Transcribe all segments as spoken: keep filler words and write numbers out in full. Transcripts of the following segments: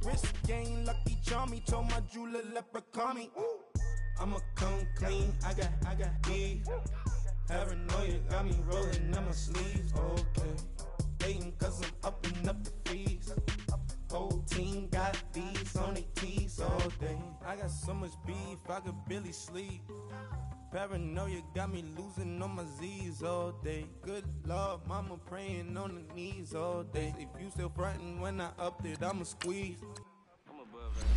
wrist game, lucky charm me. Told my jeweler leprechaun me. I'ma come clean, I got, I got beef. Paranoia got me rolling on my sleeves, okay. Hating cause I'm upping up the fees. Whole team got these on their tees all day. I got so much beef, I could barely sleep. Paranoia got me losing on my Z's all day. Good Lord, mama praying on the knees all day. If you still frontin' when I upped it, I'ma squeeze. I'm above it.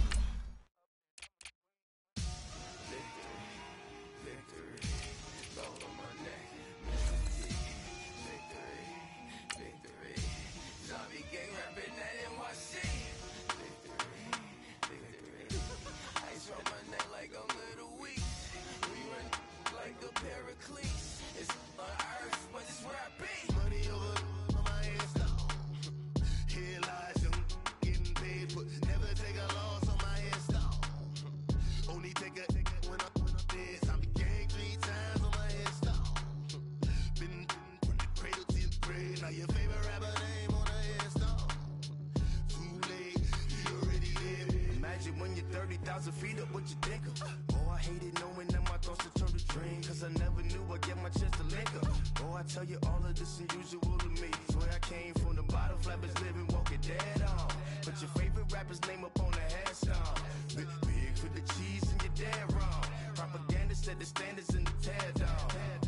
It's on earth, but it's where I be. Money over on my headstone. Here lies young, getting paid, but never take a loss on my headstone. Only take a take a when I when I'm dead. I be gang three times on my headstone. Been from the cradle to the grave. Now your favorite rapper name on a headstone. Too late, you already live. Imagine when you're thirty thousand feet up, what you think of? Oh, I hated knowing that my thoughts would turn to dream. Cause I never knew I'd get my chest to link up. Oh, I tell you all of this unusual to me. Swear I came from the bottom, flappers living, walking dead on. Put your favorite rapper's name up on the headstone. Big, big for the cheese and you're dead wrong. Propaganda set the standards in the tear down.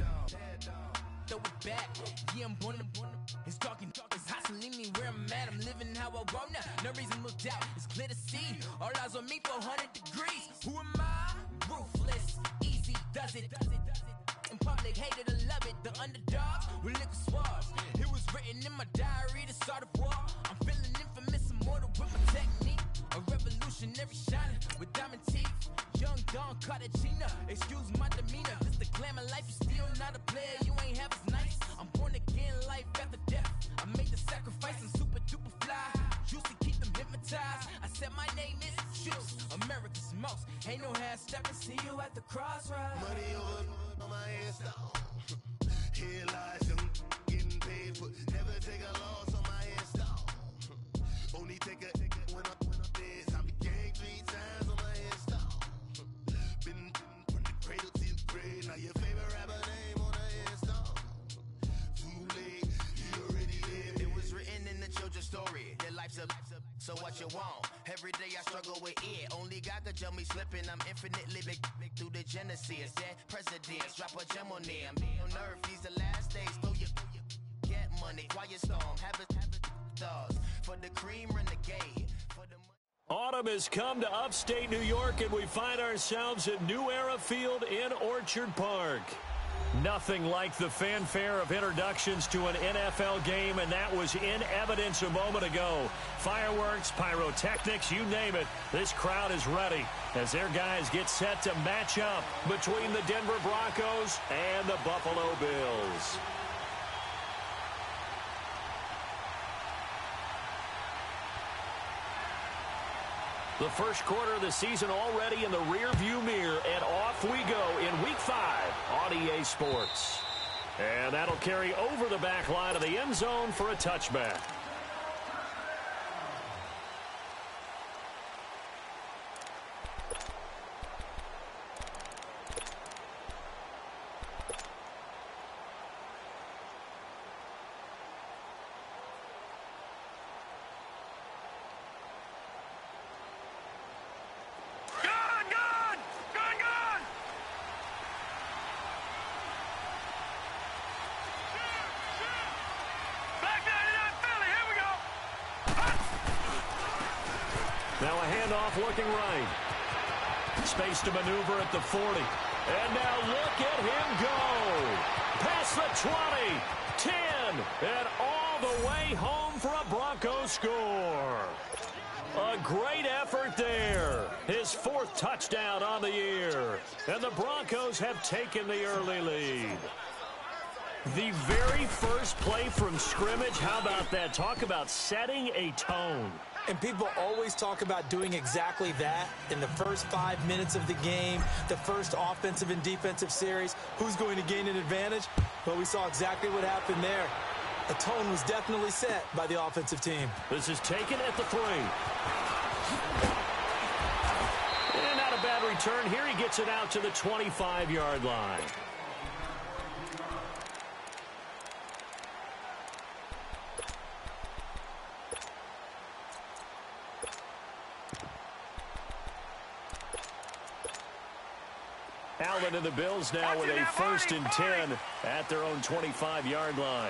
Throw it back, yeah, I'm born to, it's talking, it's hustling me where I'm at, I'm living how I want now, no reason to doubt, it's clear to see, all eyes on me, four hundred degrees, who am I? Ruthless, easy, does it, does it, does it, in public, hated or love it, the underdogs, with liquor swabs, it was written in my diary, the start of war, I'm feeling infamous, immortal with my technique, a revolutionary shining, with diamond teeth, young Don Cartagena, excuse my demeanor, this the glamour life, you still not a player, you ain't half as nice, I'm born again, life after death, I made the sacrifice, I'm super duper fly, used to keep them hypnotized, I said my name is Juice, America's most, ain't no half stepping, see you at the crossroads. Money over on my headstone, here lies young, getting paid, but never take a loss on my headstone, only take a, take a when I, when I'm dead, I be gang three times on my headstone, been from the cradle to the grave, now your favorite rapper name on a headstone, too late, you already lived. It was written in the children's story, their life's a, so what you want, every day I struggle with it, only God could tell me slipping, I'm infinitely big, big through the Genesis, dead presidents, drop a gem on them, on earth, these the last days, throw your, get money, quiet storm, have it, have it, thoughts, for the cream renegade, for the Autumn has come to upstate New York, and we find ourselves at New Era Field in Orchard Park. Nothing like the fanfare of introductions to an N F L game, and that was in evidence a moment ago. Fireworks, pyrotechnics, you name it. This crowd is ready as their guys get set to match up between the Denver Broncos and the Buffalo Bills. The first quarter of the season already in the rearview mirror, and off we go in week five on E A Sports. And that'll carry over the back line of the end zone for a touchback. Now a handoff looking right. Space to maneuver at the forty. And now look at him go. Past the twenty, ten, and all the way home for a Broncos score. A great effort there. His fourth touchdown on the year. And the Broncos have taken the early lead. The very first play from scrimmage, how about that? Talk about setting a tone. And people always talk about doing exactly that in the first five minutes of the game, the first offensive and defensive series. Who's going to gain an advantage? Well, we saw exactly what happened there. A tone was definitely set by the offensive team. This is taken at the three. return here. He gets it out to the twenty-five-yard line. Allen and the Bills now with a first and ten at their own twenty-five-yard line.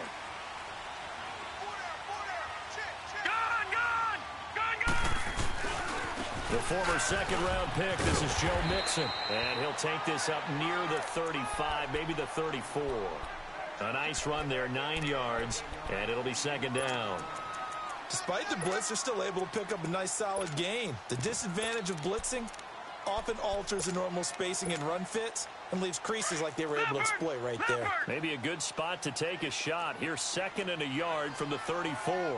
The former second-round pick, this is Joe Mixon. And he'll take this up near the thirty-five, maybe the thirty-four. A nice run there, nine yards, and it'll be second down. Despite the blitz, they're still able to pick up a nice solid gain. The disadvantage of blitzing often alters the normal spacing and run fits and leaves creases like they were able to exploit right there. Maybe a good spot to take a shot. Here's second and a yard from the thirty-four.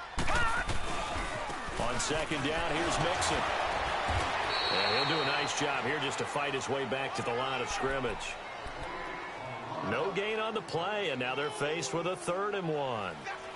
On second down, here's Mixon. And he'll do a nice job here just to fight his way back to the line of scrimmage. No gain on the play, and now they're faced with a third and one.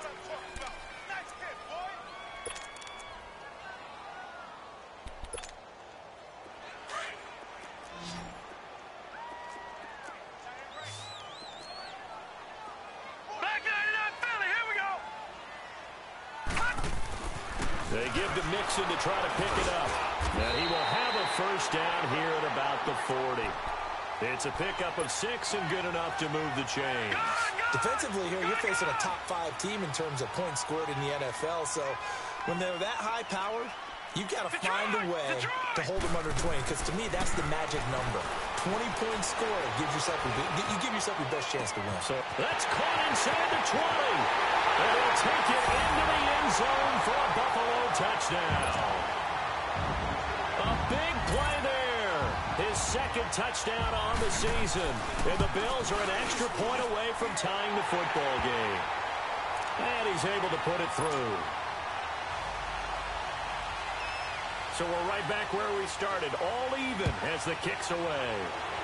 They give to Mixon to try to pick it up. And he will have a first down here at about the forty. It's a pickup of six and good enough to move the chains. Defensively here, you're facing a top five team in terms of points scored in the N F L. So when they're that high powered, you've got to find a way to hold them under twenty. Because to me, that's the magic number. twenty points scored gives yourself you give yourself your best chance to win. So that's caught inside the twenty. And they'll take it into the end zone for a Buffalo touchdown. A big play there. His second touchdown on the season. And the Bills are an extra point away from tying the football game. And he's able to put it through. So we're right back where we started. All even as the kick's away.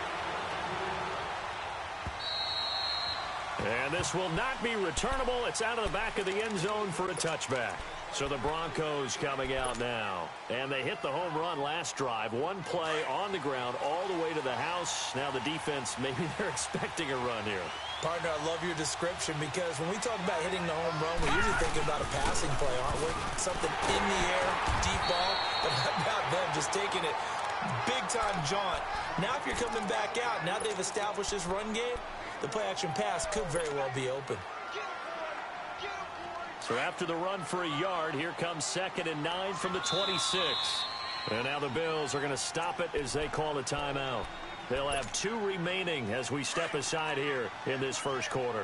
And this will not be returnable. It's out of the back of the end zone for a touchback. So the Broncos coming out now. And they hit the home run last drive. One play on the ground all the way to the house. Now the defense, maybe they're expecting a run here. Partner, I love your description because when we talk about hitting the home run, we're usually thinking about a passing play, aren't we? Something in the air, deep ball. But about them just taking it big-time jaunt. Now if you're coming back out, now they've established this run game, the play-action pass could very well be open. So after the run for a yard, here comes second and nine from the twenty-six. And now the Bills are going to stop it as they call a timeout. They'll have two remaining as we step aside here in this first quarter.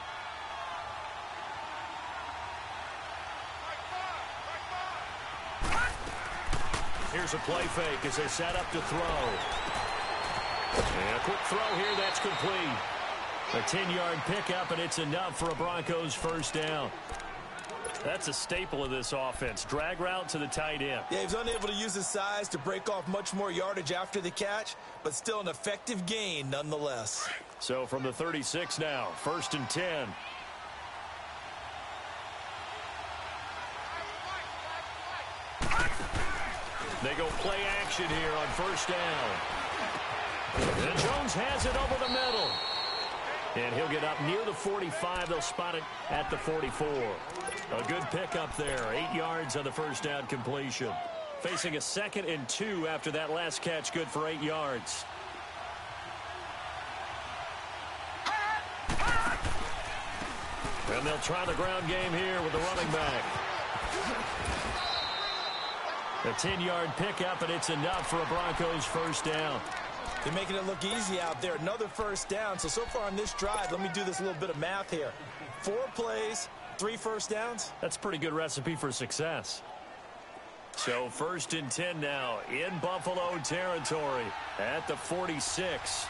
Here's a play fake as they set up to throw. And a quick throw here, that's complete. A ten-yard pickup, and it's enough for a Broncos first down. That's a staple of this offense. Drag route to the tight end. Yeah, he was unable to use his size to break off much more yardage after the catch, but still an effective gain nonetheless. So from the thirty-six now, first and ten. They go play action here on first down. And Jones has it over the middle. And he'll get up near the forty-five. They'll spot it at the forty-four. A good pickup there. Eight yards on the first down completion. Facing a second and two after that last catch. Good for eight yards. And they'll try the ground game here with the running back. A ten-yard pickup, and it's enough for a Broncos first down. They're making it look easy out there. Another first down. So, so far on this drive, let me do this little bit of math here. Four plays, three first downs. That's a pretty good recipe for success. So first and ten now in Buffalo territory at the forty-six.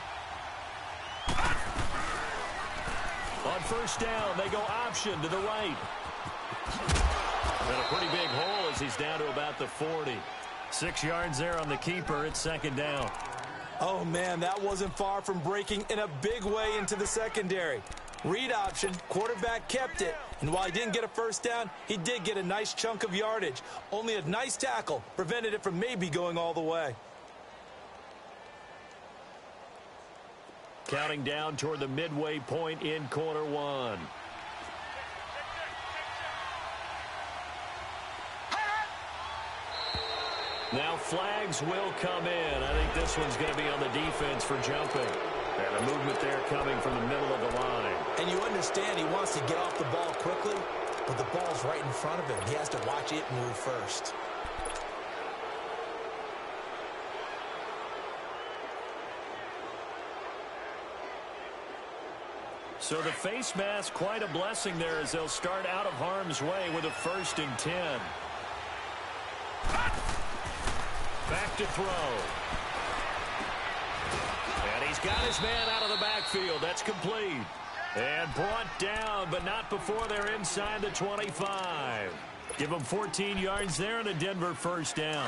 On first down, they go option to the right. And a pretty big hole as he's down to about the forty. Six yards there on the keeper. It's second down. Oh, man, that wasn't far from breaking in a big way into the secondary. Read option, quarterback kept it, and while he didn't get a first down, he did get a nice chunk of yardage. Only a nice tackle prevented it from maybe going all the way. counting down toward the midway point in quarter one. Now flags will come in. I think this one's going to be on the defense for jumping. And a movement there coming from the middle of the line. And you understand he wants to get off the ball quickly, but the ball's right in front of him. He has to watch it move first. So the face mask, quite a blessing there as they'll start out of harm's way with a first and ten. Back to throw. And he's got his man out of the backfield. That's complete. And brought down, but not before they're inside the twenty-five. Give them fourteen yards there and a Denver first down.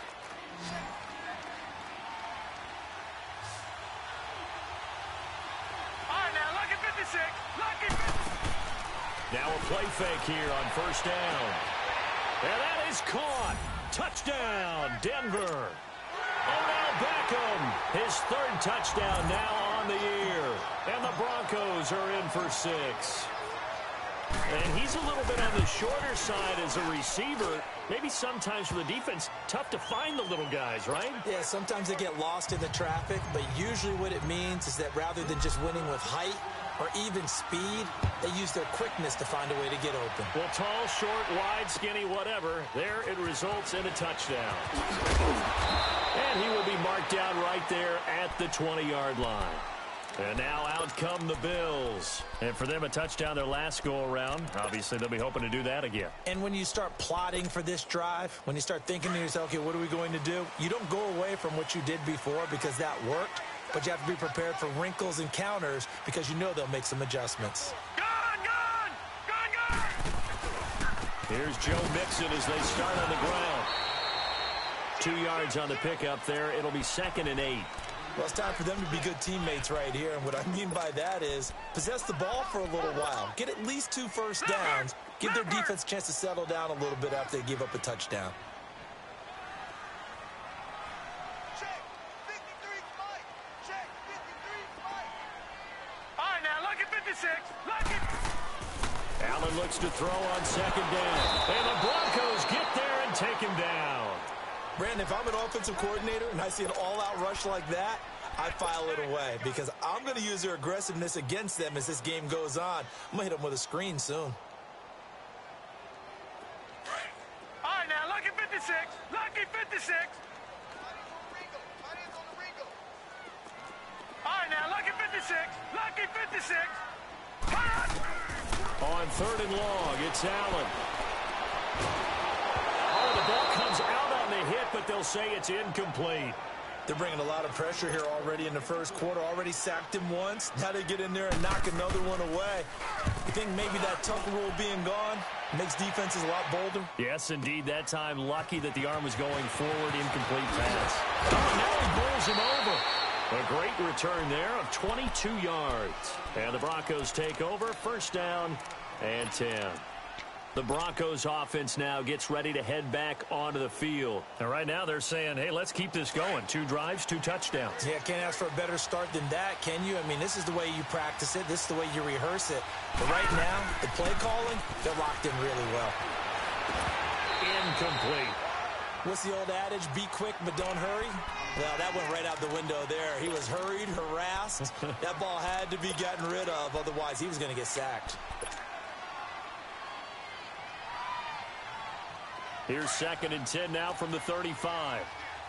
Now a play fake here on first down. And that is caught. Touchdown, Denver. Odell Beckham, his third touchdown now on the year. And the Broncos are in for six. And he's a little bit on the shorter side as a receiver. Maybe sometimes for the defense, tough to find the little guys, right? Yeah, sometimes they get lost in the traffic, but usually what it means is that rather than just winning with height or even speed, they use their quickness to find a way to get open. Well, tall, short, wide, skinny, whatever, there it results in a touchdown. And he will be marked down right there at the twenty-yard line. And now out come the Bills. And for them, a touchdown their last go-around. Obviously, they'll be hoping to do that again. And when you start plotting for this drive, when you start thinking to yourself, okay, what are we going to do? You don't go away from what you did before because that worked, but you have to be prepared for wrinkles and counters because you know they'll make some adjustments. Gone, gone! Gone, gone! Here's Joe Mixon as they start on the ground. Two yards on the pickup there. It'll be second and eight. Well, it's time for them to be good teammates right here. And what I mean by that is possess the ball for a little while. Get at least two first downs. Give their defense a chance to settle down a little bit after they give up a touchdown. Check. fifty-three, Mike. Check. fifty-three, Mike. All right, now, look at fifty-six. Look at... Allen looks to throw on second down. And the Broncos get there and take him down. Brandon, if I'm an offensive coordinator and I see an all-out rush like that, I file it away because I'm going to use their aggressiveness against them as this game goes on. I'm going to hit them with a screen soon. All right, now, look at fifty-six. Lucky fifty-six. All right, now, look at fifty-six. Lucky fifty-six. On third and long, it's Allen. Oh, the ball comes out on the hit, but they'll say it's incomplete. They're bringing a lot of pressure here already in the first quarter. Already sacked him once. Now they get in there and knock another one away. You think maybe that Tucker rule being gone makes defenses a lot bolder? Yes, indeed. That time, lucky that the arm was going forward. Incomplete pass. Oh, now he bowls him over. A great return there of twenty-two yards. And the Broncos take over. First down and ten. The Broncos offense now gets ready to head back onto the field. And right now they're saying, hey, let's keep this going. Two drives, two touchdowns. Yeah, can't ask for a better start than that, can you? I mean, this is the way you practice it. This is the way you rehearse it. But right now, the play calling, they're locked in really well. Incomplete. What's the old adage? Be quick, but don't hurry? Well, that went right out the window there. He was hurried, harassed. That ball had to be gotten rid of. Otherwise, he was going to get sacked. Here's second and ten now from the thirty-five.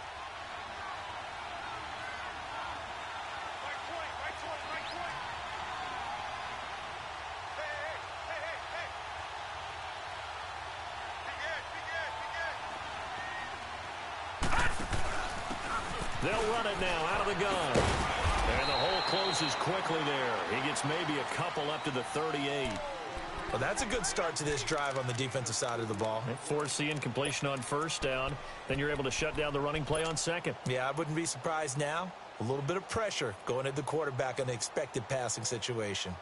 They'll run it now out of the gun. And the hole closes quickly there. He gets maybe a couple up to the thirty-eight. Well, that's a good start to this drive on the defensive side of the ball. Force the incompletion on first down. Then you're able to shut down the running play on second. Yeah, I wouldn't be surprised now. A little bit of pressure going at the quarterback in an expected passing situation.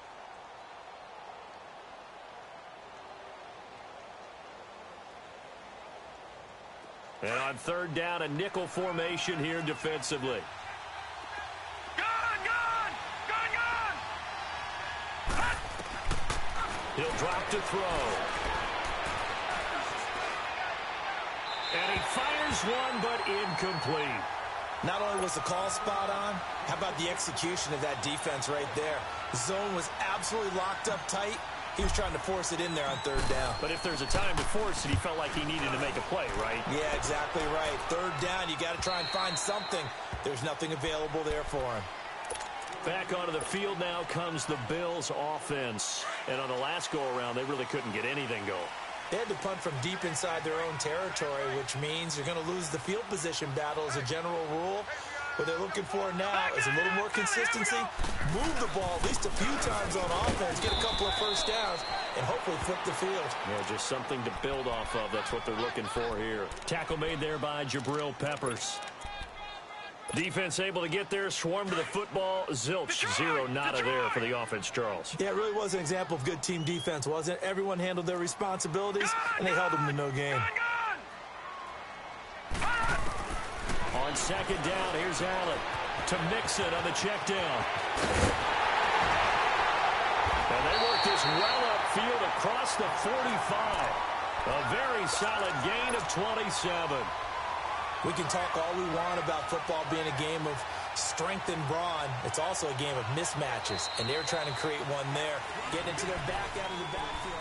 And on third down, a nickel formation here defensively. Gone, gone! He'll drop to throw. And he fires one, but incomplete. Not only was the call spot on, how about the execution of that defense right there? The zone was absolutely locked up tight. He was trying to force it in there on third down. But if there's a time to force it, he felt like he needed to make a play, right? Yeah, exactly right. Third down, you got to try and find something. There's nothing available there for him. Back onto the field now comes the Bills offense. And on the last go-around, they really couldn't get anything going. They had to punt from deep inside their own territory, which means you're going to lose the field position battle as a general rule. What they're looking for now is a little more consistency, move the ball at least a few times on offense, get a couple of first downs, and hopefully flip the field. Yeah, just something to build off of. That's what they're looking for here. Tackle made there by Jabril Peppers. Defense able to get there, swarm to the football. Zilch, zero, nada there for the offense, Charles. Yeah, it really was an example of good team defense, wasn't it? Everyone handled their responsibilities, and they held them to no gain. On second down, here's Allen to Mixon on the check down. And they work this well upfield across the forty-five. A very solid gain of twenty-seven. We can talk all we want about football being a game of strength and brawn. It's also a game of mismatches, and they're trying to create one there. Getting into their back out of the backfield.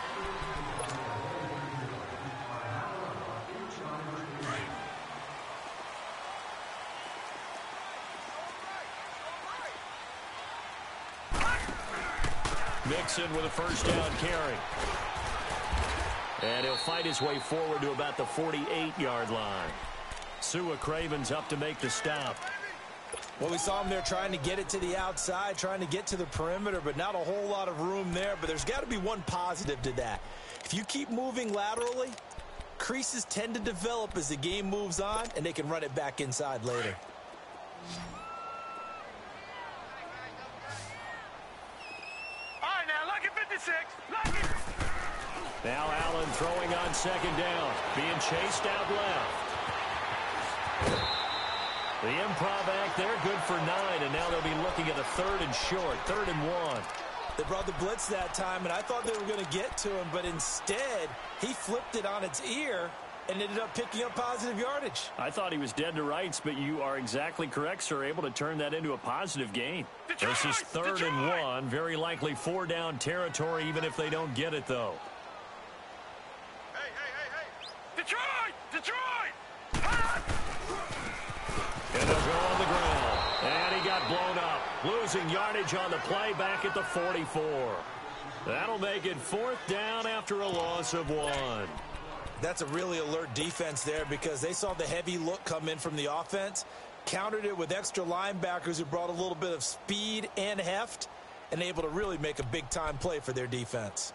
Mixon with a first down carry. And he'll fight his way forward to about the forty-eight-yard line. Sua Craven's up to make the stop. Well, we saw him there trying to get it to the outside, trying to get to the perimeter, but not a whole lot of room there. But there's got to be one positive to that. If you keep moving laterally, creases tend to develop as the game moves on, and they can run it back inside later. All right, now, look at fifty-six. Look it. Now Allen throwing on second down, being chased out left. The improv act there, good for nine, and now they'll be looking at a third and short, third and one. They brought the blitz that time, and I thought they were going to get to him, but instead, he flipped it on its ear and ended up picking up positive yardage. I thought he was dead to rights, but you are exactly correct, sir, able to turn that into a positive gain. Detroit! This is third Detroit! and one, very likely four down territory, even if they don't get it, though. Hey, hey, hey, hey. Detroit! Detroit! Ah! And they'll go on the ground. And he got blown up. Losing yardage on the play back at the forty-four. That'll make it fourth down after a loss of one. That's a really alert defense there because they saw the heavy look come in from the offense, countered it with extra linebackers who brought a little bit of speed and heft, and able to really make a big-time play for their defense.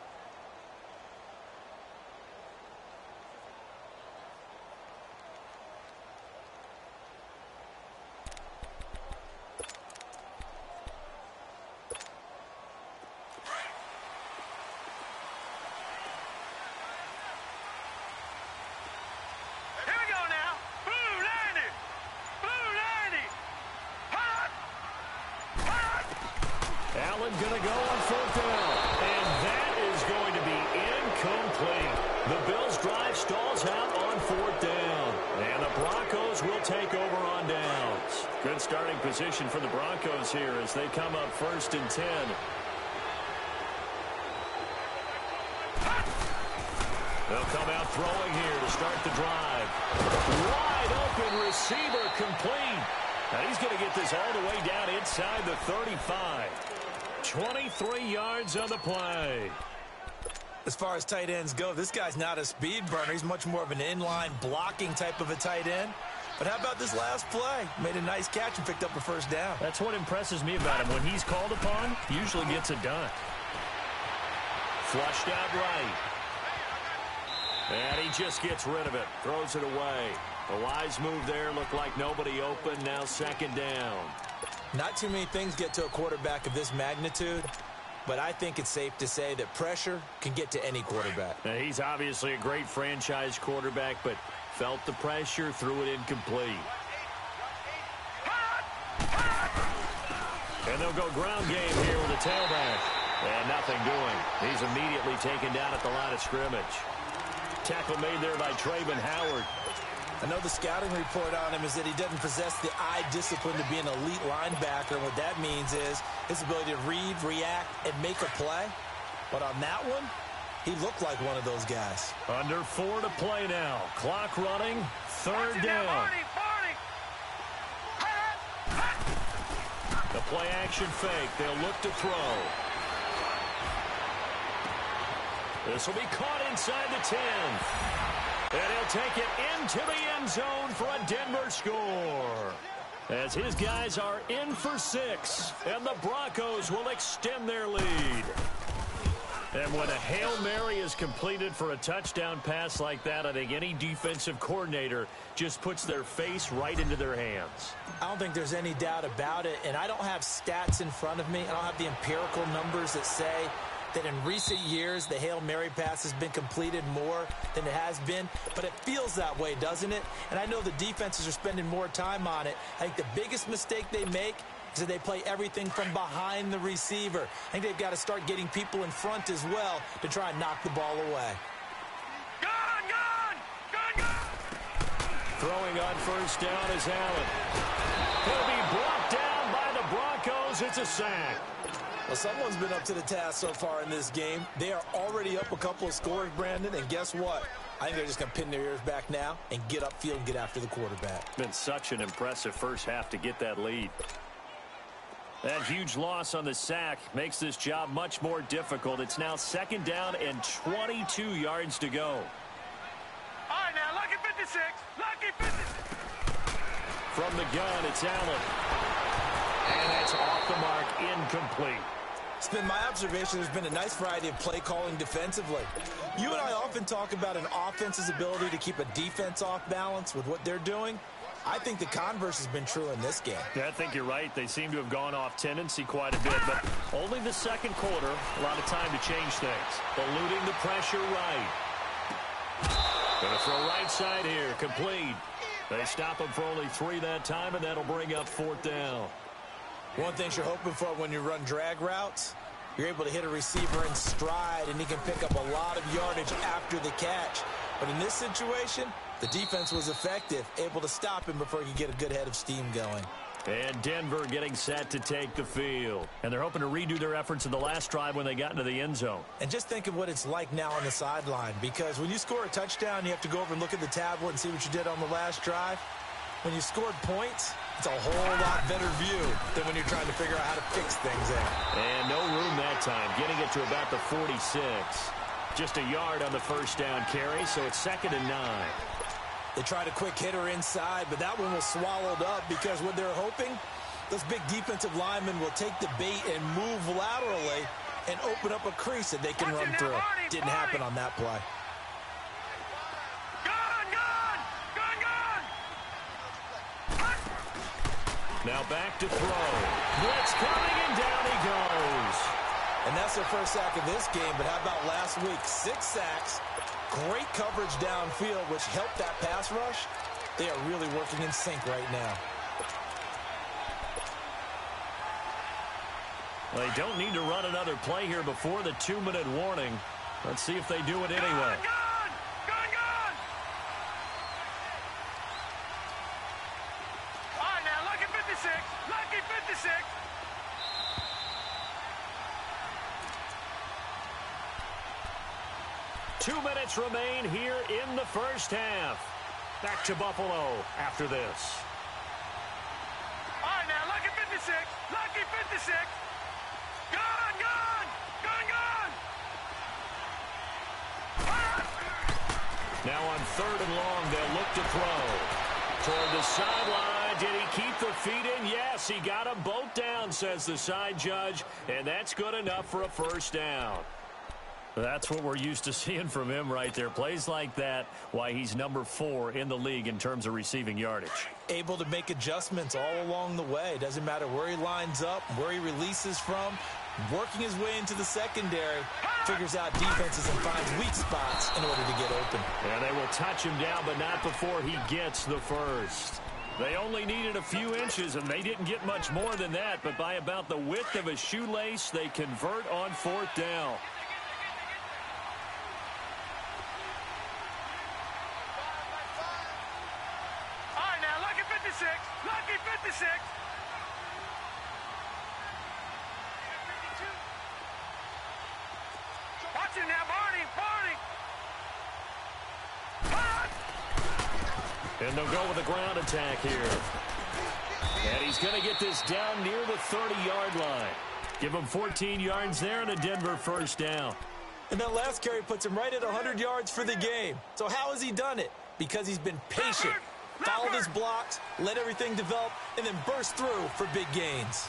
Allen going to go on fourth down. And that is going to be incomplete. The Bills' drive stalls out on fourth down. And the Broncos will take over on downs. Good starting position for the Broncos here as they come up first and ten. They'll come out throwing here to start the drive. Wide open receiver complete. And he's going to get this all the way down inside the thirty-five. twenty-three yards on the play. As far as tight ends go, this guy's not a speed burner. He's much more of an inline blocking type of a tight end. But how about this last play? Made a nice catch and picked up a first down. That's what impresses me about him. When he's called upon, he usually gets it done. Flushed out right. And he just gets rid of it. Throws it away. The wise move there. Looked like nobody open. Now second down. Not too many things get to a quarterback of this magnitude, but I think it's safe to say that pressure can get to any quarterback. Now, he's obviously a great franchise quarterback, but felt the pressure, threw it incomplete. And they'll go ground game here with a tailback. And nothing doing. He's immediately taken down at the line of scrimmage. Tackle made there by Trayvon Howard. I know the scouting report on him is that he doesn't possess the eye discipline to be an elite linebacker. And what that means is his ability to read, react, and make a play. But on that one, he looked like one of those guys. Under four to play now. Clock running. Third down. The play action fake. They'll look to throw. This will be caught inside the ten. And he'll take it into the end zone for a Denver score. As his guys are in for six. And the Broncos will extend their lead. And when a Hail Mary is completed for a touchdown pass like that, I think any defensive coordinator just puts their face right into their hands. I don't think there's any doubt about it. And I don't have stats in front of me. I don't have the empirical numbers that say that in recent years the Hail Mary pass has been completed more than it has been. But it feels that way, doesn't it? And I know the defenses are spending more time on it. I think the biggest mistake they make is that they play everything from behind the receiver. I think they've got to start getting people in front as well to try and knock the ball away. Gone, gone, gone, gone. Throwing on first down is Allen. He'll be brought down by the Broncos. It's a sack. Well, someone's been up to the task so far in this game. They are already up a couple of scores, Brandon, and guess what? I think they're just going to pin their ears back now and get upfield and get after the quarterback. Been such an impressive first half to get that lead. That huge loss on the sack makes this job much more difficult. It's now second down and twenty-two yards to go. All right, now, lucky fifty-six. Lucky fifty-six. From the gun, it's Allen. And that's off the mark, incomplete. It's been my observation there's been a nice variety of play calling defensively. You and I often talk about an offense's ability to keep a defense off balance with what they're doing. I think the converse has been true in this game. Yeah, I think you're right. They seem to have gone off tendency quite a bit, but only the second quarter, a lot of time to change things. Eluding the pressure right. Going to throw right side here, complete. They stop him for only three that time, and that'll bring up fourth down. One thing you're hoping for when you run drag routes, you're able to hit a receiver in stride, and he can pick up a lot of yardage after the catch. But in this situation, the defense was effective, able to stop him before he could get a good head of steam going. And Denver getting set to take the field. And they're hoping to redo their efforts in the last drive when they got into the end zone. And just think of what it's like now on the sideline, because when you score a touchdown, you have to go over and look at the tablet and see what you did on the last drive. When you scored points, it's a whole lot better view than when you're trying to figure out how to fix things there. And no room that time, getting it to about the forty-six. Just a yard on the first down carry, so it's second and nine. They tried a quick hitter inside, but that one was swallowed up because what they're hoping, those big defensive linemen will take the bait and move laterally and open up a crease that they can run through. Didn't happen on that play. Gone, gone, gone, gone. Now back to throw. Blitz coming, and down he goes. And that's their first sack of this game, but how about last week? Six sacks. Great coverage downfield, which helped that pass rush. They are really working in sync right now. They don't need to run another play here before the two-minute warning. Let's see if they do it anyway. Gone, gone, gone. All right, now, lucky fifty-six. Lucky fifty-six. Two minutes remain here in the first half. Back to Buffalo after this. All right, now, lucky fifty-six. Lucky fifty-six. Gone, gone, gone, gone. Now on third and long, they'll look to throw. Toward the sideline, did he keep the feet in? Yes, he got them both down, says the side judge, and that's good enough for a first down. That's what we're used to seeing from him right there. Plays like that, why he's number four in the league in terms of receiving yardage. Able to make adjustments all along the way. Doesn't matter where he lines up, where he releases from. Working his way into the secondary, figures out defenses and finds weak spots in order to get open. And they will touch him down, but not before he gets the first. They only needed a few inches, and they didn't get much more than that, but by about the width of a shoelace, they convert on fourth down. All right, now, lucky fifty-six. Lucky fifty-six. Watch it now, Barney. Barney. And they'll go with a ground attack here. And he's going to get this down near the thirty-yard line. Give him fourteen yards there and a Denver first down. And that last carry puts him right at one hundred yards for the game. So how has he done it? Because he's been patient, followed his blocks, let everything develop, and then burst through for big gains.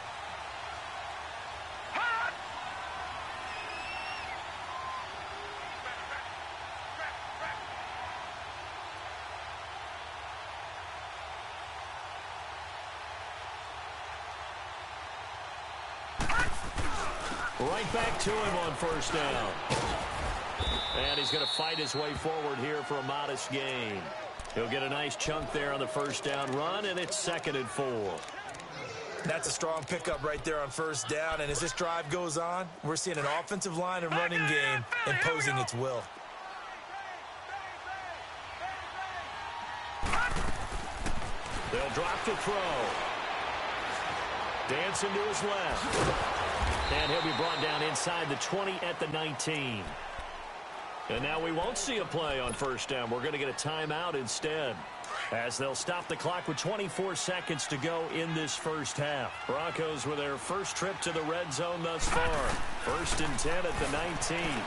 Right back to him on first down. And he's going to fight his way forward here for a modest gain. He'll get a nice chunk there on the first down run, and it's second and four. That's a strong pickup right there on first down, and as this drive goes on, we're seeing an offensive line and running game imposing its will. They'll drop to throw. Dancing to his left. And he'll be brought down inside the twenty at the nineteen. And now we won't see a play on first down. We're going to get a timeout instead, as they'll stop the clock with twenty-four seconds to go in this first half. Broncos with their first trip to the red zone thus far. First and ten at the nineteen.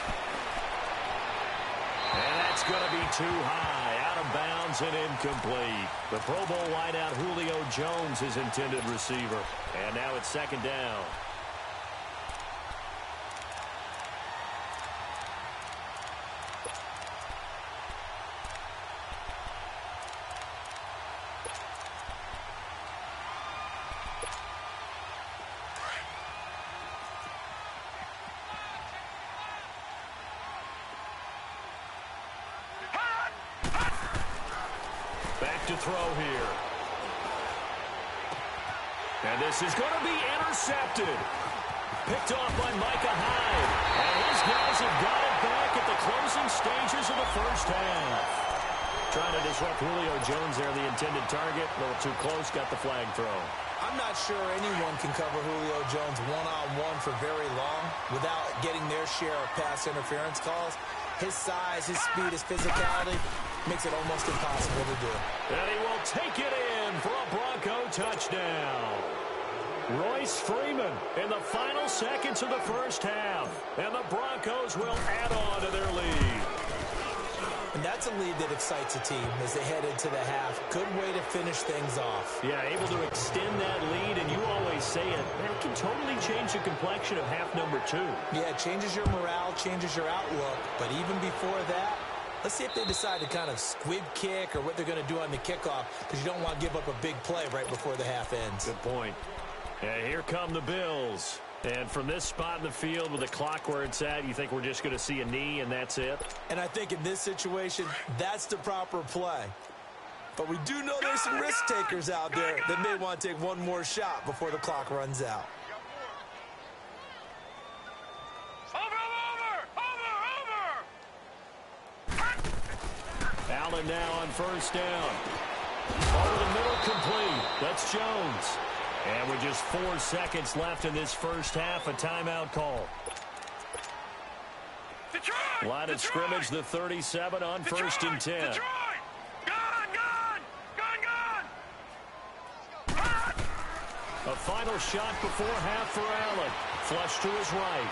And that's going to be too high, out of bounds and incomplete. The Pro Bowl wideout Julio Jones, his intended receiver. And now it's second down. To throw here. And this is going to be intercepted. Picked off by Micah Hyde. And his guys have got it back at the closing stages of the first half. Trying to disrupt Julio Jones there, the intended target. A little too close, got the flag thrown. I'm not sure anyone can cover Julio Jones one-on-one for very long without getting their share of pass interference calls. His size, his speed, his physicality makes it almost impossible to do. And he will take it in for a Bronco touchdown. Royce Freeman in the final seconds of the first half. And the Broncos will add on to their lead. And that's a lead that excites a team as they head into the half. Good way to finish things off. Yeah, able to extend that lead, and you always say it, that can totally change the complexion of half number two. Yeah, it changes your morale, changes your outlook. But even before that, let's see if they decide to kind of squib kick or what they're going to do on the kickoff, because you don't want to give up a big play right before the half ends. Good point. And here come the Bills. And from this spot in the field with the clock where it's at, you think we're just going to see a knee and that's it? And I think in this situation, that's the proper play. But we do know there's some risk takers out there that may want to take one more shot before the clock runs out. Allen now on first down. Over the middle, complete. That's Jones. And with just four seconds left in this first half, a timeout call. Detroit! Line of Detroit! scrimmage, the thirty-seven on Detroit! first and ten. Detroit! Gone, gone! Gone, gone! Run! A final shot before half for Allen. Flush to his right.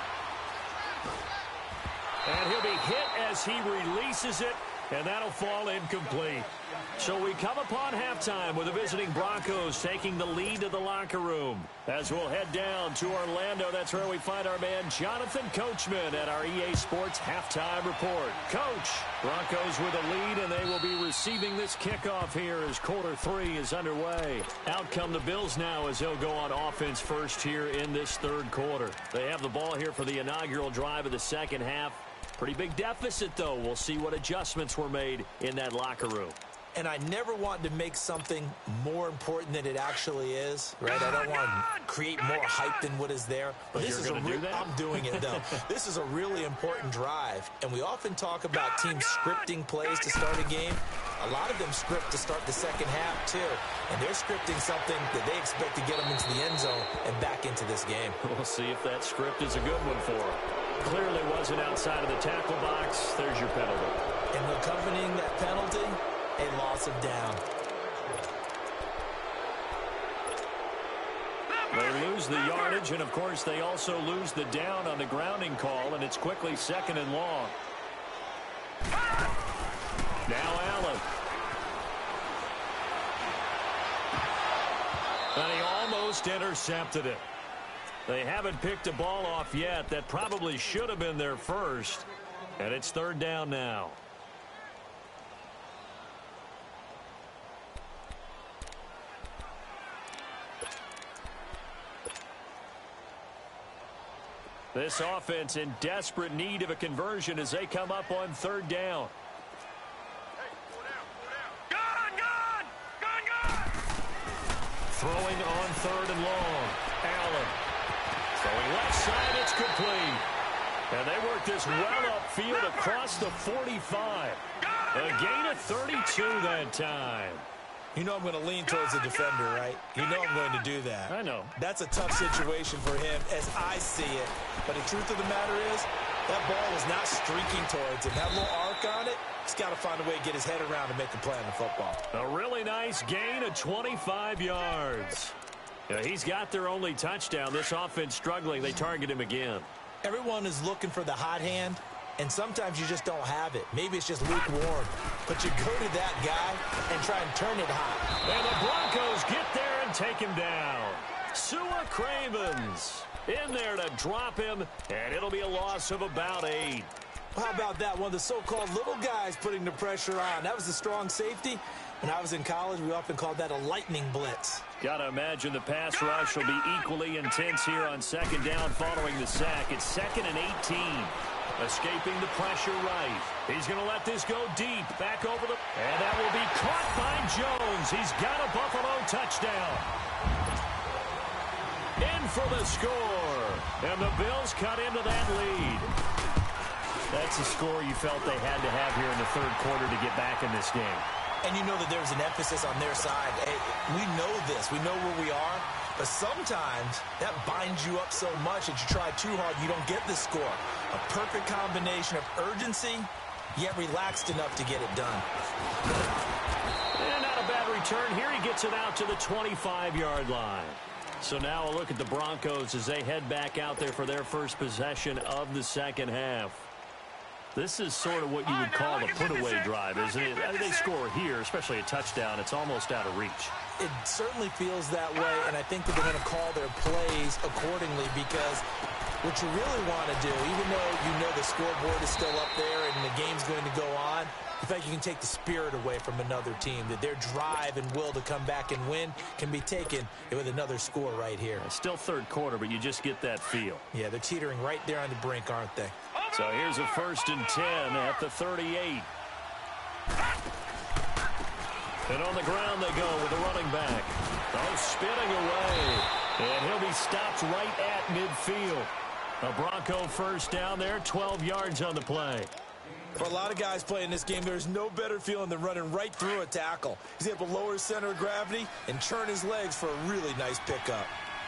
And he'll be hit as he releases it, and that'll fall incomplete. So we come upon halftime with the visiting Broncos taking the lead to the locker room. As we'll head down to Orlando, that's where we find our man Jonathan Coachman at our E A Sports Halftime Report. Coach, Broncos with a lead, and they will be receiving this kickoff here as quarter three is underway. Out come the Bills now as they'll go on offense first here in this third quarter. They have the ball here for the inaugural drive of the second half. Pretty big deficit, though. We'll see what adjustments were made in that locker room. And I never want to make something more important than it actually is, right? I don't want to create more hype than what is there. But, but this is a do that? I'm doing it, though. This is a really important drive. And we often talk about teams scripting plays to start a game. A lot of them script to start the second half, too. And they're scripting something that they expect to get them into the end zone and back into this game. We'll see if that script is a good one for them. Clearly wasn't outside of the tackle box. There's your penalty. And accompanying that penalty, a loss of down. They lose the yardage, and, of course, they also lose the down on the grounding call, and it's quickly second and long. Now Allen. And he almost intercepted it. They haven't picked a ball off yet. That probably should have been their first. And it's third down now. This offense in desperate need of a conversion as they come up on third down. Throwing on third and long. Allen. Throwing left side, it's complete. And they work this well upfield across the forty-five. A gain of thirty-two that time. You know I'm going to lean towards the defender, right? You know I'm going to do that. I know. That's a tough situation for him as I see it. But the truth of the matter is, that ball is not streaking towards him. That little arc on it, he's got to find a way to get his head around and make a play on the football. A really nice gain of twenty-five yards. Yeah, he's got their only touchdown. This offense struggling. They target him again. Everyone is looking for the hot hand, and sometimes you just don't have it. Maybe it's just lukewarm. But you go to that guy and try and turn it hot. And the Broncos get there and take him down. Sua Cravens in there to drop him, and it'll be a loss of about eight. How about that? One of the so-called little guys putting the pressure on. That was a strong safety. When I was in college, we often called that a lightning blitz. Got to imagine the pass rush will be equally intense here on second down following the sack. It's second and eighteen. Escaping the pressure right. He's going to let this go deep. Back over the... And that will be caught by Jones. He's got a Buffalo touchdown. In for the score. And the Bills cut into that lead. That's a score you felt they had to have here in the third quarter to get back in this game. And you know that there's an emphasis on their side. Hey, we know this. We know where we are. But sometimes that binds you up so much that you try too hard, you don't get the score. A perfect combination of urgency, yet relaxed enough to get it done. And not a bad return here. He gets it out to the twenty-five-yard line. So now a look at the Broncos as they head back out there for their first possession of the second half. This is sort of what you would call a put-away drive, isn't it? They score here, especially a touchdown. It's almost out of reach. It certainly feels that way, and I think that they're going to call their plays accordingly because what you really want to do, even though you know the scoreboard is still up there and the game's going to go on, in fact, you can take the spirit away from another team, that their drive and will to come back and win can be taken with another score right here. It's still third quarter, but you just get that feel. Yeah, they're teetering right there on the brink, aren't they? So here's a first and ten at the thirty-eight. And on the ground they go with the running back. Oh, spinning away. And he'll be stopped right at midfield. A Bronco first down there, twelve yards on the play. For a lot of guys playing this game, there's no better feeling than running right through a tackle. He's able to lower his center of gravity and turn his legs for a really nice pickup.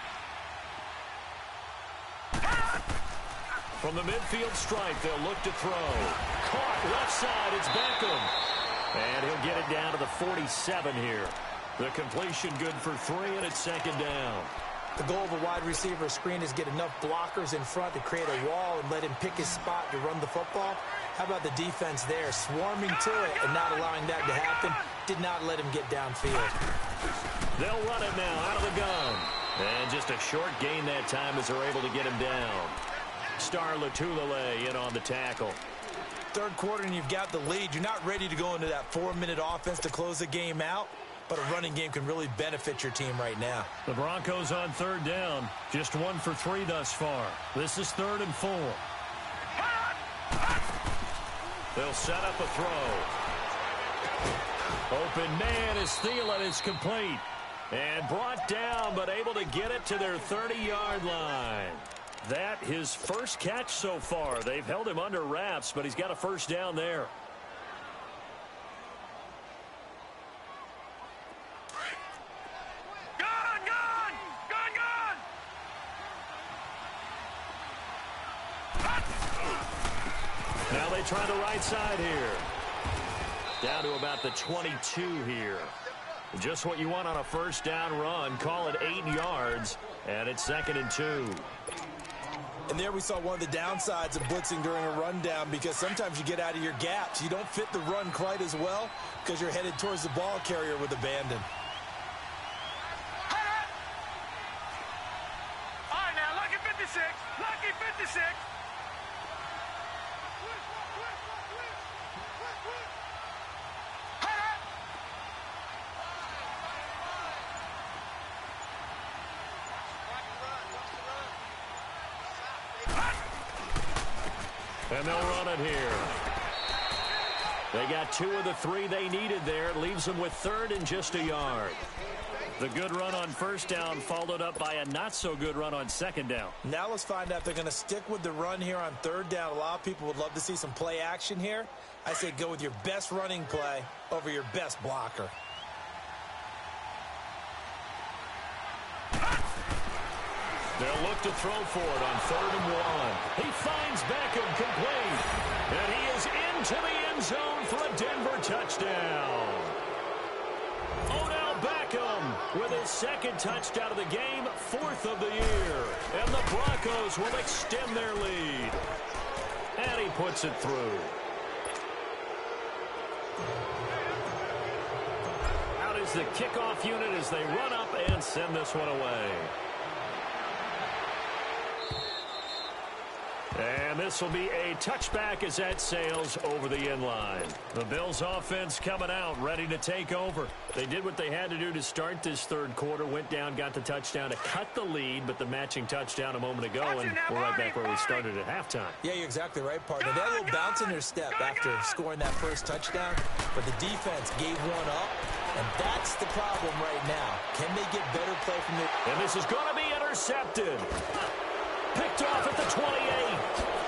From the midfield stripe, they'll look to throw. Caught left side, it's Beckham. And he'll get it down to the forty-seven here. The completion good for three, and it's second down. The goal of a wide receiver screen is get enough blockers in front to create a wall and let him pick his spot to run the football. How about the defense there, swarming to it and not allowing that to happen? Did not let him get downfield. They'll run it now out of the gun. And just a short gain that time as they're able to get him down. Star Latulele in on the tackle. Third quarter and you've got the lead. You're not ready to go into that four-minute offense to close the game out, but a running game can really benefit your team right now. The Broncos on third down. Just one for three thus far. This is third and four. They'll set up a throw. Open man is Thielen is complete. And brought down, but able to get it to their thirty-yard line. That his first catch so far. They've held him under wraps, but he's got a first down there. Gone, gone, gone, gone. Now they try the right side here. Down to about the twenty-two here. Just what you want on a first down run. Call it eight yards, and it's second and two. And there we saw one of the downsides of blitzing during a rundown, because sometimes you get out of your gaps. You don't fit the run quite as well because you're headed towards the ball carrier with abandon. All right, now, lucky fifty-six. Lucky fifty-six. And they'll run it here. They got two of the three they needed there. Leaves them with third and just a yard. The good run on first down followed up by a not-so-good run on second down. Now let's find out if they're going to stick with the run here on third down. A lot of people would love to see some play action here. I say go with your best running play over your best blocker. They'll look to throw for it on third and one. He finds Beckham complete. And he is into the end zone for a Denver touchdown. Odell Beckham with his second touchdown of the game, fourth of the year. And the Broncos will extend their lead. And he puts it through. Out is the kickoff unit as they run up and send this one away. And this will be a touchback as that sails over the end line. The Bills offense coming out, ready to take over. They did what they had to do to start this third quarter, went down, got the touchdown to cut the lead, but the matching touchdown a moment ago, and we're right back where we started at halftime. Yeah, you're exactly right, partner. They had a little bounce in their step after scoring that first touchdown, but the defense gave one up, and that's the problem right now. Can they get better play from their... And this is going to be intercepted. Picked off at the twenty-eight.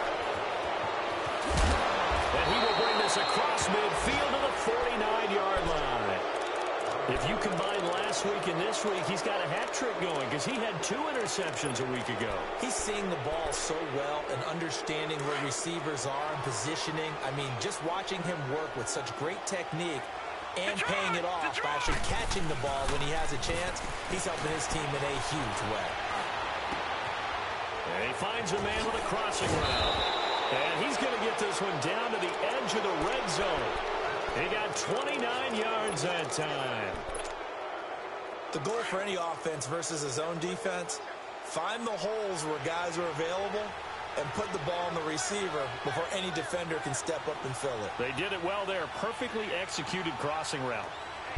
And he will bring this across midfield to the forty-nine-yard line. If you combine last week and this week, he's got a hat trick going because he had two interceptions a week ago. He's seeing the ball so well and understanding where receivers are and positioning. I mean, just watching him work with such great technique and paying it off by actually catching the ball when he has a chance, he's helping his team in a huge way. And he finds a man with a crossing route. And he's going to get this one down to the edge of the red zone. He got twenty-nine yards that time. The goal for any offense versus his own defense, find the holes where guys are available and put the ball on the receiver before any defender can step up and fill it. They did it well there. Perfectly executed crossing route.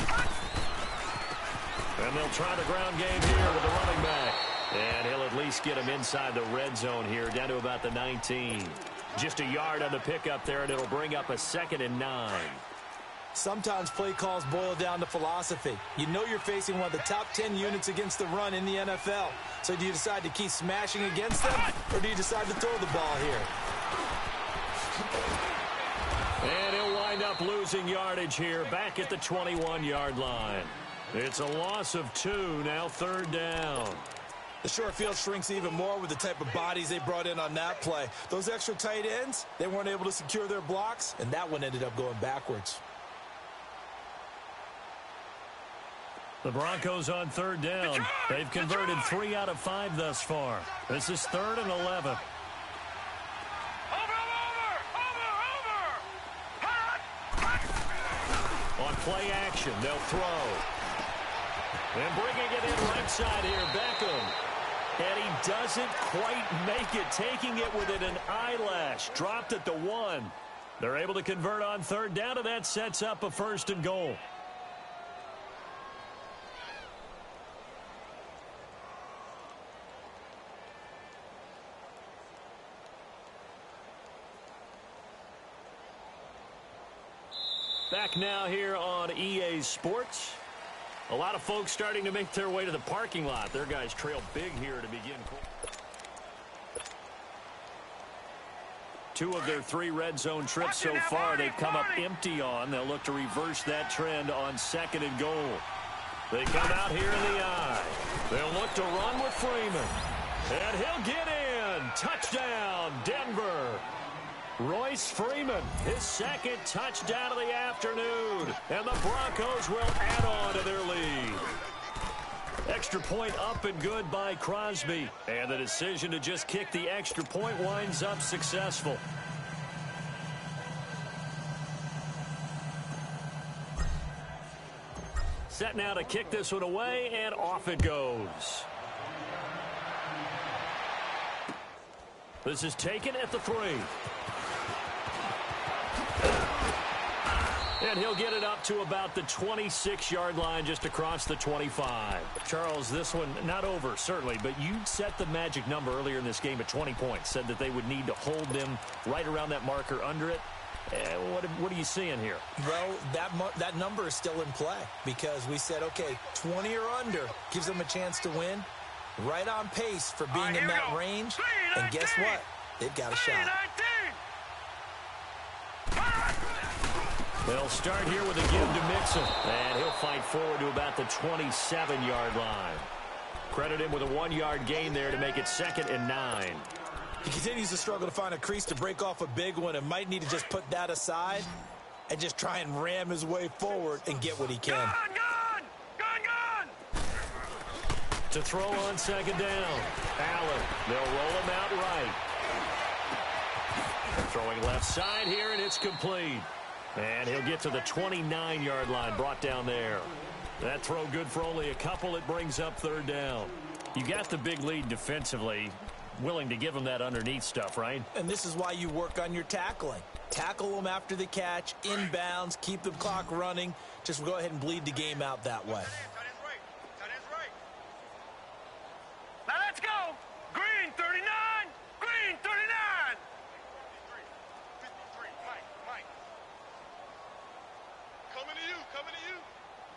And they'll try the ground game here with the running back. And he'll at least get him inside the red zone here, down to about the nineteen. Just a yard on the pickup there, and it'll bring up a second and nine. Sometimes play calls boil down to philosophy. You know you're facing one of the top ten units against the run in the N F L. So do you decide to keep smashing against them, or do you decide to throw the ball here? And he'll wind up losing yardage here, back at the twenty-one-yard line. It's a loss of two, now third down. The short field shrinks even more with the type of bodies they brought in on that play. Those extra tight ends, they weren't able to secure their blocks, and that one ended up going backwards. The Broncos on third down. They've converted three out of five thus far. This is third and eleven. Over, over, over, over. Hot, hot. On play action, they'll throw. And bringing it in right side here, Beckham. And he doesn't quite make it, taking it within an eyelash. Dropped at the one. They're able to convert on third down, and that sets up a first and goal. Back now here on E A Sports. A lot of folks starting to make their way to the parking lot. Their guys trail big here to begin. Two of their three red zone trips so far they've come up empty on. They'll look to reverse that trend on second and goal. They come out here in the eye. They'll look to run with Freeman. And he'll get in. Touchdown, Denver. Royce Freeman, his second touchdown of the afternoon. And the Broncos will add on to their lead. Extra point up and good by Crosby. And the decision to just kick the extra point winds up successful. Set now to kick this one away, and off it goes. This is taken at the three. And he'll get it up to about the twenty-six yard line, just across the twenty-five. Charles, this one not over, certainly, but you set the magic number earlier in this game at twenty points. Said that they would need to hold them right around that marker under it. Uh, what, what are you seeing here? Well, that, that number is still in play because we said, okay, twenty or under gives them a chance to win. Right on pace for being right, in that go. range. Three, and guess what? They've got a Three, shot. They'll start here with a give to Mixon. And he'll fight forward to about the twenty-seven yard line. Credit him with a one yard gain there to make it second and nine. He continues to struggle to find a crease to break off a big one and might need to just put that aside and just try and ram his way forward and get what he can. Gone, gone, gone, gone. To throw on second down. Allen. They'll roll him out right. Throwing left side here, and it's complete. And he'll get to the twenty-nine yard line, brought down there. That throw good for only a couple. It brings up third down. You got the big lead defensively. Willing to give them that underneath stuff, right? And this is why you work on your tackling. Tackle them after the catch, inbounds, keep the clock running. Just go ahead and bleed the game out that way. Now let's go. Green thirty-nine. Green thirty-nine. fifty-three. Mike, Mike. Coming to you. Coming to you.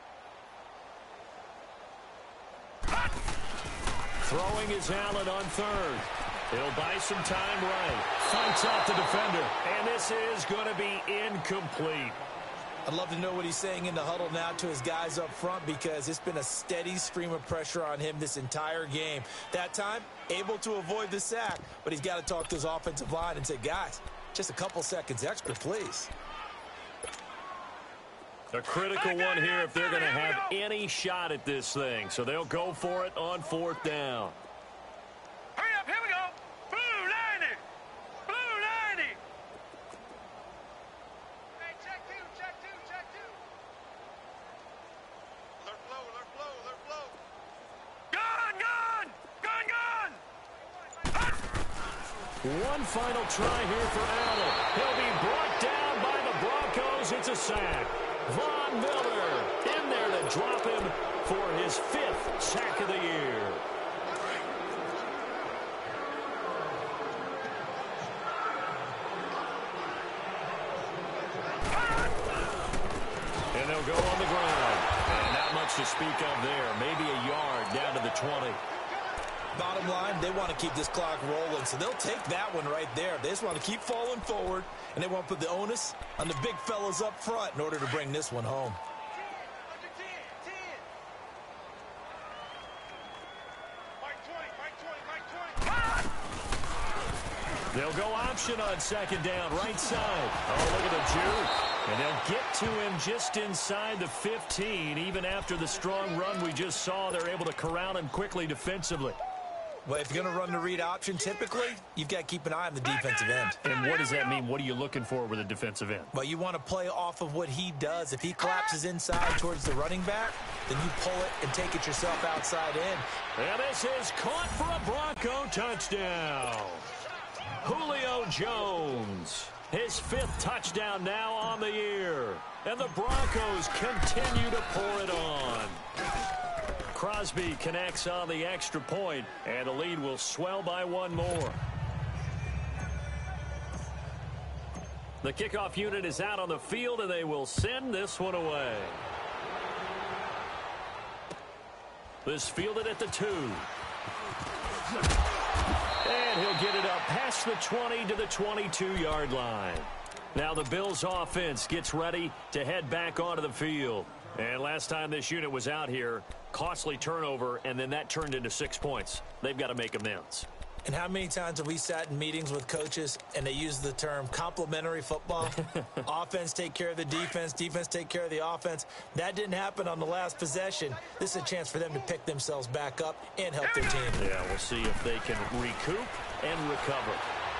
Throwing is Allen on third. He'll buy some time right. Fights out the defender. And this is going to be incomplete. I'd love to know what he's saying in the huddle now to his guys up front because it's been a steady stream of pressure on him this entire game. That time, able to avoid the sack, but he's got to talk to his offensive line and say, guys, just a couple seconds extra, please. A critical one here if they're going to have any shot at this thing. So they'll go for it on fourth down. Hurry up, here we go. Blue ninety. Blue ninety. Hey, check two, check two, check two. Alert flow, alert flow, alert flow. Gone, gone, gone, gone. One final try here for Allen. He'll be brought down by the Broncos. It's a sack. Von Miller in there to drop him for his fifth sack of the year. And they'll go on the ground. And not much to speak of there. Maybe a yard down to the twenty. Bottom line, they want to keep this clock rolling, so they'll take that one right there. They just want to keep falling forward, and they want to put the onus on the big fellas up front in order to bring this one home. They'll go option on second down, right side. Oh, look at the juke. And they'll get to him just inside the fifteen. Even after the strong run we just saw, they're able to corral him quickly defensively. Well, if you're going to run the read option, typically, you've got to keep an eye on the defensive end. And what does that mean? What are you looking for with a defensive end? Well, you want to play off of what he does. If he collapses inside towards the running back, then you pull it and take it yourself outside in. And this is caught for a Bronco touchdown. Julio Jones, his fifth touchdown now on the year. And the Broncos continue to pour it on. Crosby connects on the extra point, and the lead will swell by one more. The kickoff unit is out on the field, and they will send this one away. This fielded at the two. And he'll get it up past the twenty to the twenty-two-yard line. Now the Bills offense gets ready to head back onto the field. And last time this unit was out here, costly turnover, and then that turned into six points. They've got to make amends. And how many times have we sat in meetings with coaches and they use the term complementary football? Offense take care of the defense, defense take care of the offense. That didn't happen on the last possession. This is a chance for them to pick themselves back up and help their team. Yeah, we'll see if they can recoup and recover.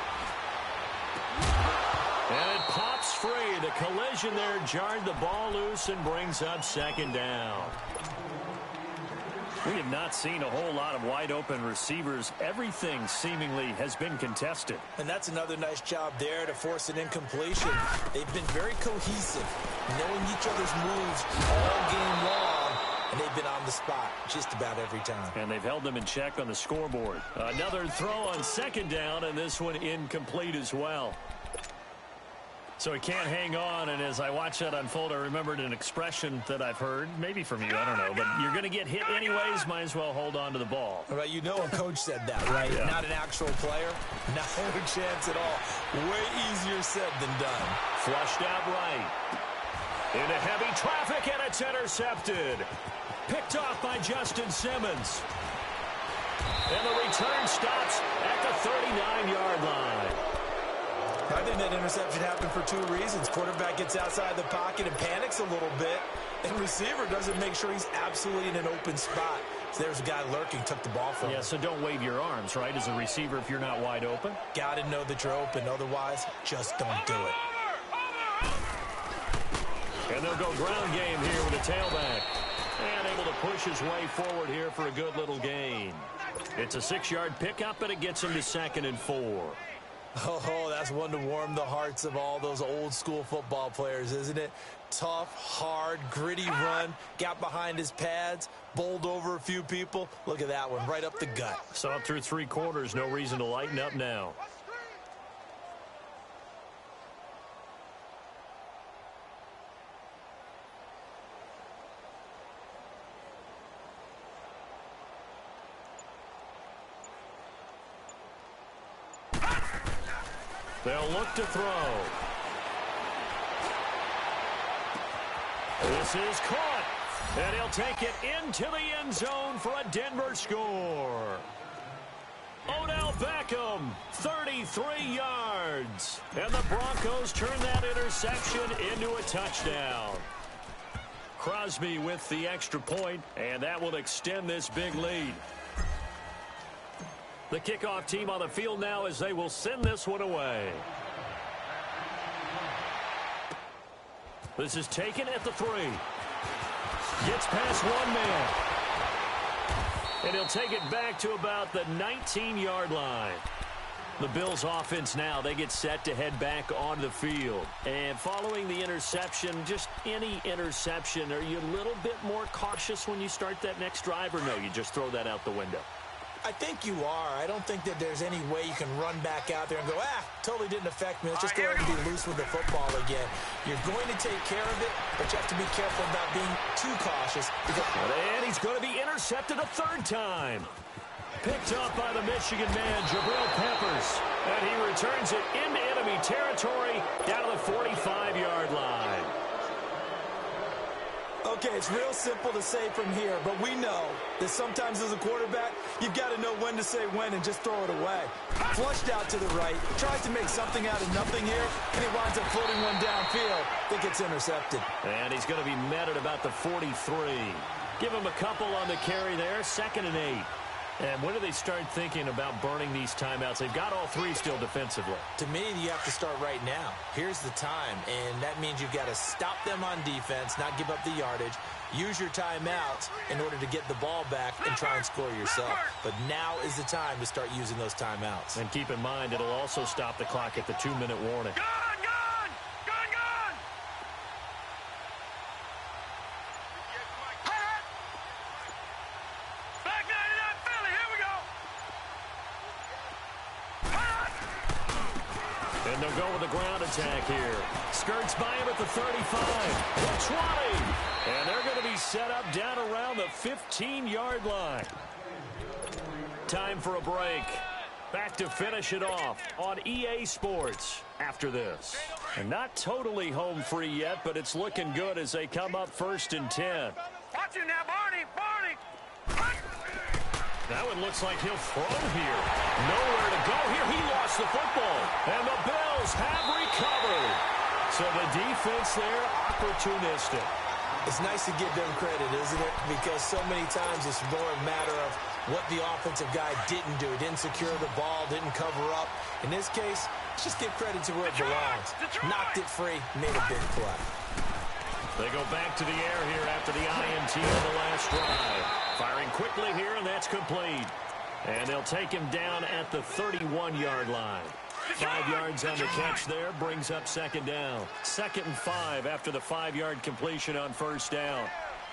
And it pops free. The collision there jarred the ball loose and brings up second down. We have not seen a whole lot of wide-open receivers. Everything seemingly has been contested. And that's another nice job there to force an incompletion. They've been very cohesive, knowing each other's moves all game long, and they've been on the spot just about every time. And they've held them in check on the scoreboard. Another throw on second down, and this one incomplete as well. So he can't hang on, and as I watch that unfold, I remembered an expression that I've heard, maybe from you, I don't know, but you're going to get hit anyways, might as well hold on to the ball. Right, you know a coach said that, right? Yeah. Not an actual player. No chance at all. Way easier said than done. Flushed out right. Into heavy traffic, and it's intercepted. Picked off by Justin Simmons. And the return stops at the thirty-nine-yard line. I think that interception happened for two reasons. Quarterback gets outside the pocket and panics a little bit, and receiver doesn't make sure he's absolutely in an open spot. So there's a guy lurking, took the ball from him. Yeah, so don't wave your arms, right, as a receiver if you're not wide open. Got to know that you're open. Otherwise, just don't do it. And they'll go ground game here with a tailback. And able to push his way forward here for a good little gain. It's a six-yard pickup, and it gets him to second and four. Oh, that's one to warm the hearts of all those old-school football players, isn't it? Tough, hard, gritty run, got behind his pads, bowled over a few people. Look at that one, right up the gut. So up through three quarters, no reason to lighten up now. They'll look to throw. This is caught. And he'll take it into the end zone for a Denver score. Odell Beckham, thirty-three yards. And the Broncos turn that interception into a touchdown. Crosby with the extra point, and that will extend this big lead. The kickoff team on the field now as they will send this one away. This is taken at the three. Gets past one man. And he'll take it back to about the nineteen-yard line. The Bills offense now, they get set to head back onto the field. And following the interception, just any interception, are you a little bit more cautious when you start that next drive, or no, you just throw that out the window? I think you are. I don't think that there's any way you can run back out there and go, ah, totally didn't affect me. Let's just go ahead and be loose with the football again. You're going to take care of it, but you have to be careful about being too cautious. And he's going to be intercepted a third time. Picked up by the Michigan man, Jabril Peppers. And he returns it into enemy territory down to the forty-five-yard line. Okay, it's real simple to say from here, but we know that sometimes as a quarterback, you've got to know when to say when and just throw it away. Flushed out to the right, tries to make something out of nothing here, and he winds up floating one downfield that gets intercepted. And he's going to be met at about the forty-three. Give him a couple on the carry there, second and eight. And when do they start thinking about burning these timeouts? They've got all three still defensively. To me, you have to start right now. Here's the time, and that means you've got to stop them on defense, not give up the yardage, use your timeouts in order to get the ball back and try and score yourself. But now is the time to start using those timeouts. And keep in mind, it'll also stop the clock at the two-minute warning. Gun, gun! Gun, gun! Hot! Back ninety-nine Philly, here we go! Hot! And And they'll go with a ground attack here. Skirts by him at the thirty-five, the twenty. And they're going to be set up down around the fifteen-yard line. Time for a break. Back to finish it off on E A Sports after this. And not totally home free yet, but it's looking good as they come up first and ten. Watch him now, Barney, Barney. That one looks like he'll throw here. Nowhere to go here. He lost the football. And the Bills have recovered. So the defense there, opportunistic. It's nice to give them credit, isn't it? Because so many times it's more a matter of what the offensive guy didn't do. Didn't secure the ball, didn't cover up. In this case, let's just give credit to where it belongs. Knocked it free, made a big play. They go back to the air here after the I N T on the last drive. Firing quickly here, and that's complete. And they'll take him down at the thirty-one-yard line. Five yards on the catch there, brings up second down. Second and five after the five-yard completion on first down.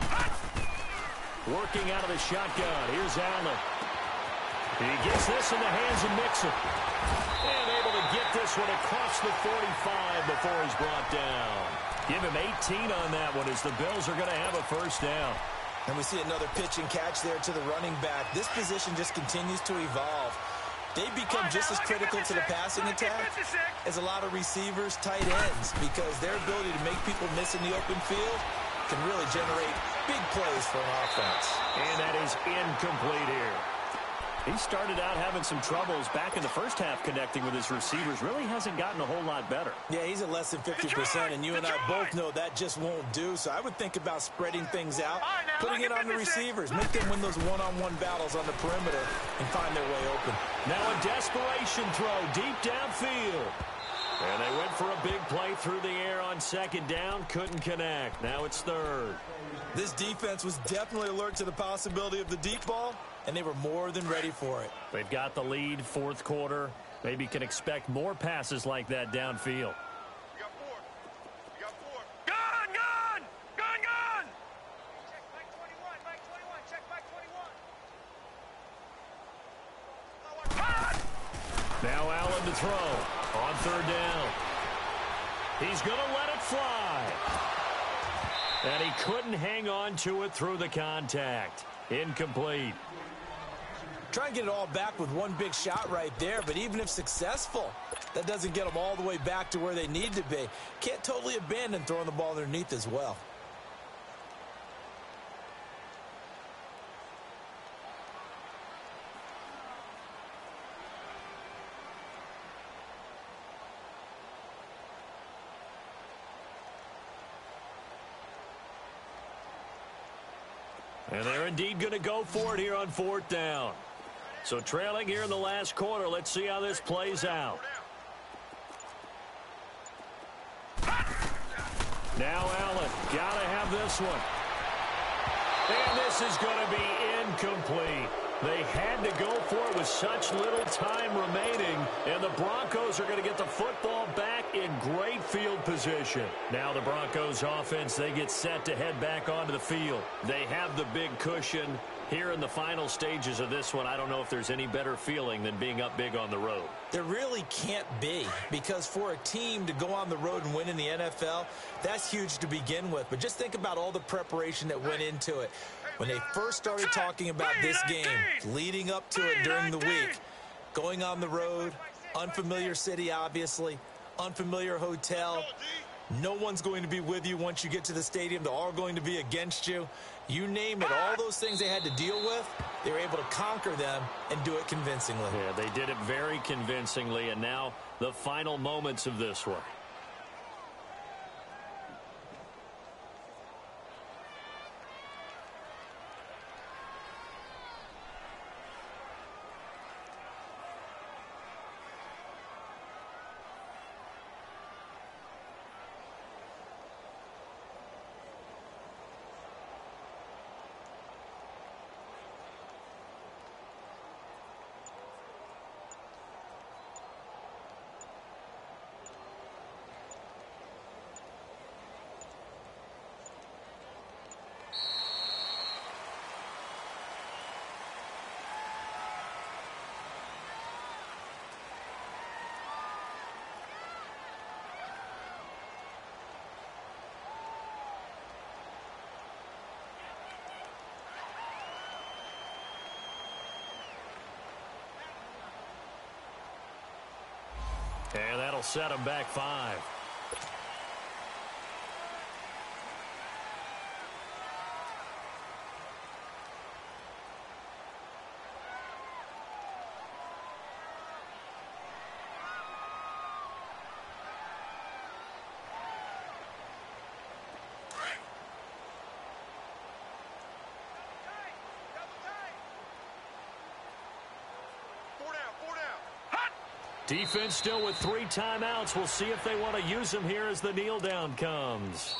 Working out of the shotgun. Here's Allen. He gets this in the hands of Mixon. And able to get this one across the forty-five before he's brought down. Give him eighteen on that one as the Bills are going to have a first down. And we see another pitch and catch there to the running back. This position just continues to evolve. They become just as critical to the passing attack as a lot of receivers, tight ends, because their ability to make people miss in the open field can really generate big plays for an offense. And that is incomplete here. He started out having some troubles back in the first half connecting with his receivers. Really hasn't gotten a whole lot better. Yeah, he's at less than fifty percent, and you and I both know that just won't do. So I would think about spreading things out, putting it on the receivers, make them win those one-on-one battles on the perimeter and find their way open. Now a desperation throw deep downfield. And they went for a big play through the air on second down. Couldn't connect. Now it's third. This defense was definitely alert to the possibility of the deep ball, and they were more than ready for it. They've got the lead, fourth quarter. Maybe can expect more passes like that downfield. You got four. You got four. Gun, gun! Gun, gun! Check Mike twenty-one, Mike twenty-one, check Mike twenty-one. Now Allen to throw on third down. He's going to let it fly. And he couldn't hang on to it through the contact. Incomplete. Try and get it all back with one big shot right there, but even if successful, that doesn't get them all the way back to where they need to be. Can't totally abandon throwing the ball underneath as well. And they're indeed going to go for it here on fourth down. So trailing here in the last quarter. Let's see how this plays out. Now Allen, got to have this one. And this is going to be incomplete. They had to go for it with such little time remaining, and the Broncos are going to get the football back in great field position. Now the Broncos offense, they get set to head back onto the field. They have the big cushion. Here in the final stages of this one, I don't know if there's any better feeling than being up big on the road. There really can't be, because for a team to go on the road and win in the N F L, that's huge to begin with. But just think about all the preparation that went into it. When they first started talking about this game, leading up to it during the week, going on the road, unfamiliar city, obviously, unfamiliar hotel. No one's going to be with you once you get to the stadium. They're all going to be against you. You name it, all those things they had to deal with, they were able to conquer them and do it convincingly. Yeah, they did it very convincingly, and now the final moments of this one. And that'll set them back five. Defense still with three timeouts. We'll see if they want to use them here as the kneel down comes.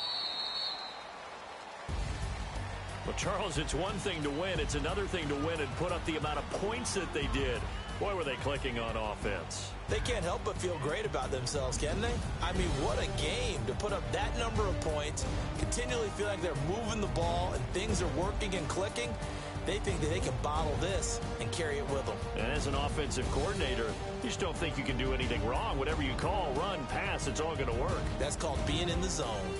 Well, Charles, it's one thing to win. It's another thing to win and put up the amount of points that they did. Boy, were they clicking on offense. They can't help but feel great about themselves, can they? I mean, what a game to put up that number of points, continually feel like they're moving the ball and things are working and clicking. They think that they can bottle this and carry it with them. And as an offensive coordinator, you just don't think you can do anything wrong. Whatever you call, run, pass, it's all going to work. That's called being in the zone.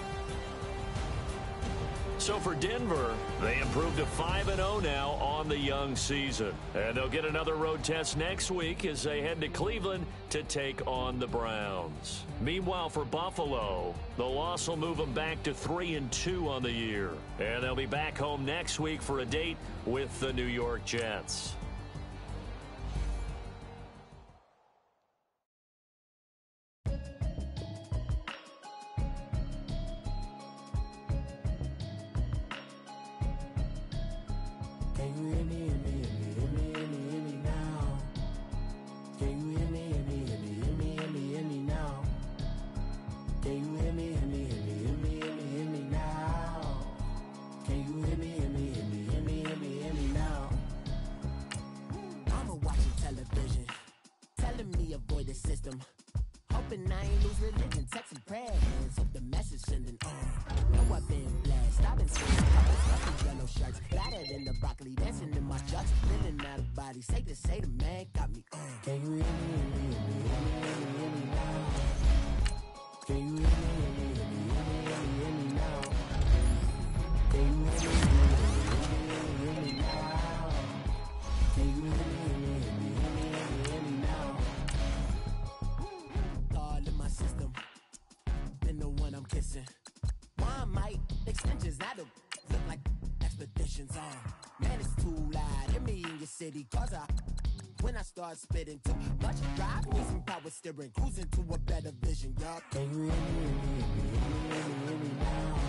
So for Denver, they improved to five and oh now on the young season. And they'll get another road test next week as they head to Cleveland to take on the Browns. Meanwhile, for Buffalo, the loss will move them back to three and two on the year. And they'll be back home next week for a date with the New York Jets. When I start spitting too much drive, need some power steering, cruising to a better vision, y'all. Can you hear me, hear me, hear me, hear me, hear me now?